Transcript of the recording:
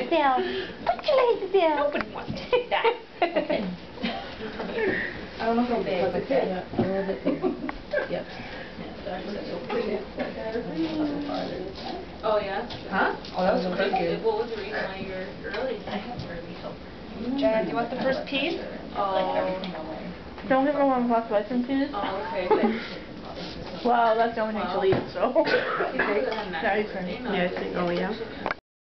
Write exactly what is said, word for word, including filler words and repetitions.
legs down. Put your legs down. Nobody wants to see that. Okay. I don't know how big. Okay. Yeah, a little bit bigger. Yep. Oh, yeah? Huh? Oh, that was pretty good. What was the reason why you were early? I have early help. Jen, do you want the first piece? Oh. Don't get me wrong, lots of ice cream. Oh, okay. Well, that's the only thing she'll eat, so. Yeah, Yeah, you can. Yeah, I think, oh, yeah.